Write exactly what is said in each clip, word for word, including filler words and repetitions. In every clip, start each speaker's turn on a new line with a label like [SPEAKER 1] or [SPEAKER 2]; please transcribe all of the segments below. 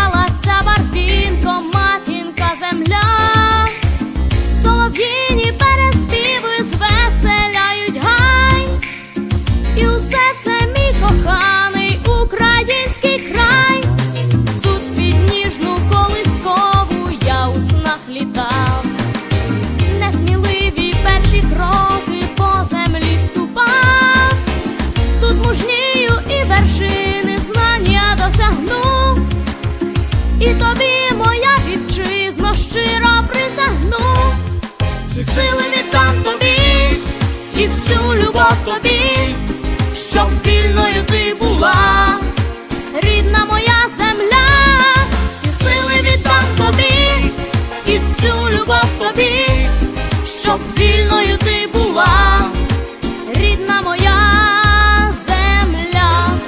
[SPEAKER 1] сміялася барвінко, матінка земля. Солов'їні переспіви звеселяють гай. І усе це мій коханий український край. Тут під ніжну колискову я у снах літав. Несміливі перші кроки по землі ступав. Тут мужнію і вершини знання досягну. І тобі, моя вітчизно, щиро присягну. Всі сили віддам тобі і всю любов тобі, щоб вільною ти була, рідна моя земля. Всі сили віддам тобі і всю любов тобі, щоб вільною ти була, рідна моя земля.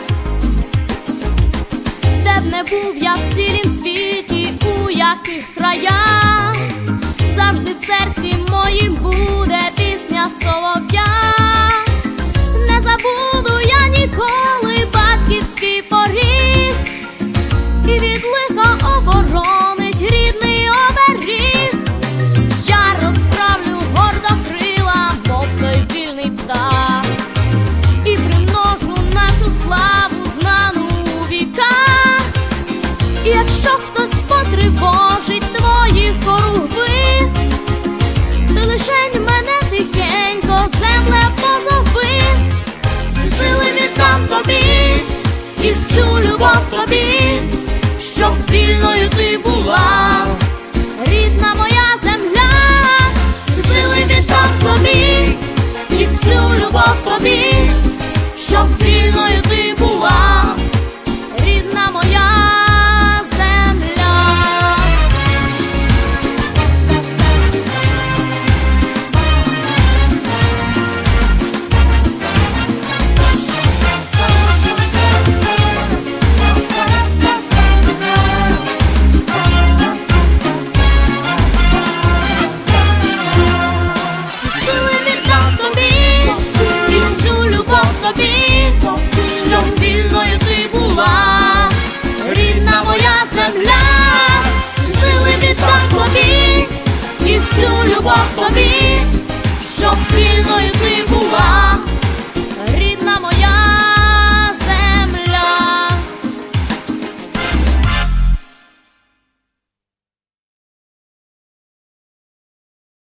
[SPEAKER 1] Де б не був я в цілім світі, у яких краях, завжди в серці моїм буде пісня солов'я. Не забуду я ніколи батьківський поріг, і від лиха оборонить рідний оберіг. Я розправлю гордо крила, мов той вільний птах, і примножу нашу славу, знану у віках. І якщо хтось потривожить твоїх хоругви, ти лишень мене тихенько, земле, позови. Всі сили віддам тобі і всю любов тобі, щоб вільною ти була, рідна моя земля. Всі сили віддам тобі і всю любов тобі, щоб вільною ти була, рідна моя земля. Всі сили віддам тобі і всю любов тобі, щоб вільною ти була, рідна моя земля. Всі сили віддам тобі і всю любов тобі, щоб вільною ти була,